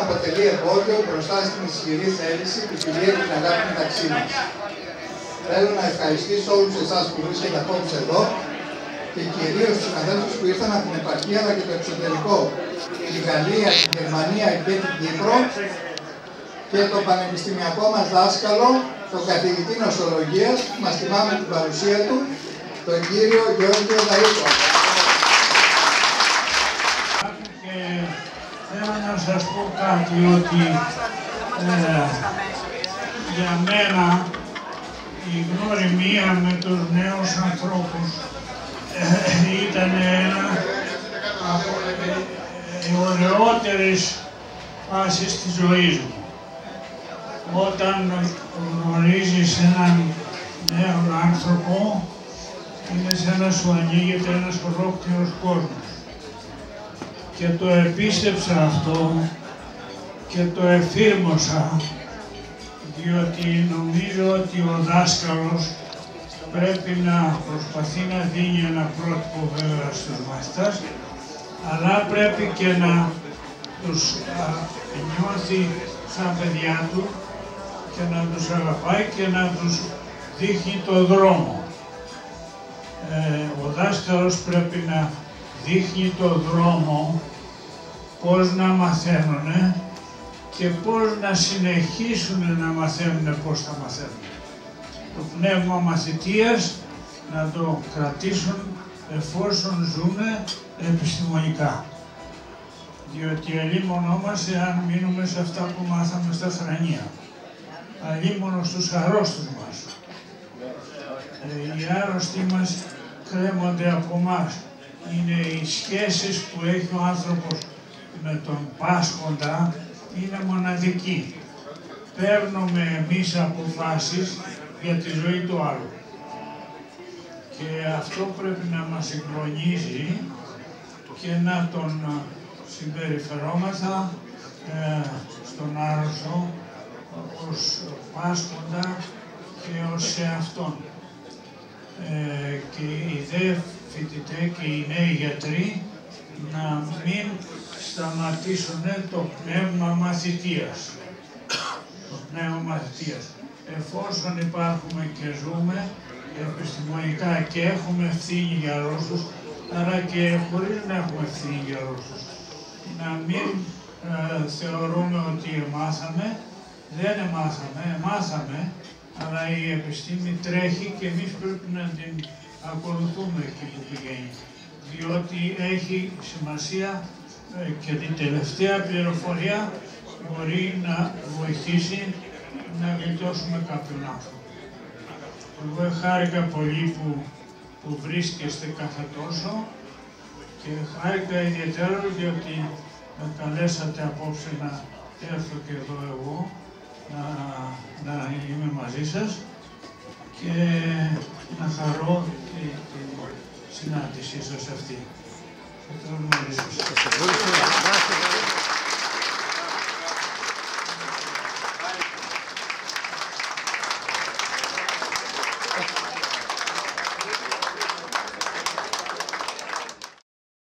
αποτελεί εμπόδιο μπροστά στην ισχυρή θέληση, τη φιλία και την αγάπη μεταξύ μας. Θέλω να ευχαριστήσω όλους εσάς που βρίσκετε απόψε εδώ και κυρίως τους συναδέλφους που ήρθαν από την επαρχία αλλά και το εξωτερικό, τη Γαλλία, τη Γερμανία και την Κύπρο, και το πανεπιστημιακό μας δάσκαλο, τον καθηγητή νοσολογίας, που μας τιμάμε την παρουσία του, τον κύριο Γεώργιο Δαΐκο. Και θέλω να σας πω κάτι, ότι για μένα η γνωριμία με τους νέους ανθρώπους ήταν ένα από οι ωραιότερες φάσεις της ζωής μου. Όταν γνωρίζεις έναν νέο άνθρωπο, είναι σαν να σου ανοίγεται ένας ολόκληρος κόσμος. Και το επίστεψα αυτό και το εφήρμοσα, διότι νομίζω ότι ο δάσκαλος πρέπει να προσπαθεί να δίνει ένα πρότυπο βέβαια στους μαθητές, αλλά πρέπει και να τους νιώθει σαν παιδιά του και να τους αγαπάει και να τους δείχνει το δρόμο. Ο δάσκαλος πρέπει να δείχνει το δρόμο, πώς να μαθαίνουν και πώς να συνεχίσουν να μαθαίνουν πώς θα μαθαίνουν. Το πνεύμα μαθητείας να το κρατήσουν εφόσον ζουν επιστημονικά. Διότι αλίμονό μας εάν μείνουμε σε αυτά που μάθαμε στα θρανία. Αλίμονο στους αρρώστους μας. Οι άρρωστοι μας κρέμονται από εμάς. Είναι οι σχέσεις που έχει ο άνθρωπος με τον πάσχοντα, είναι μοναδική. Παίρνουμε εμείς αποφάσεις για τη ζωή του άλλου. Και αυτό πρέπει να μας συγκλονίζει και να τον συμπεριφερόμεθα στον άρρωστο ως πάσχοντα και ως σε αυτόν. Και οι δε φοιτητές και οι νέοι γιατροί να μην σταματήσουν το πνεύμα μαθητείας. Το πνεύμα μαθητείας. Εφόσον υπάρχουμε και ζούμε επιστημονικά και έχουμε ευθύνη για αρρώστους, αλλά και χωρίς να έχουμε ευθύνη για αρρώστους, να μην θεωρούμε ότι μάθαμε, δεν μάθαμε, αλλά η επιστήμη τρέχει και εμείς πρέπει να την ακολουθούμε εκεί που πηγαίνει. Διότι έχει σημασία και την τελευταία πληροφορία μπορεί να βοηθήσει να γλιτώσουμε κάποιον άνθρωπο. Εγώ χάρηκα πολύ που βρίσκεστε κάθε τόσο και χάρηκα ιδιαίτερα διότι με καλέσατε απόψε να έρθω και εδώ εγώ να είμαι μαζί σας και να χαρώ τη συνάντησή σας αυτή. Θα το γνωρίσω.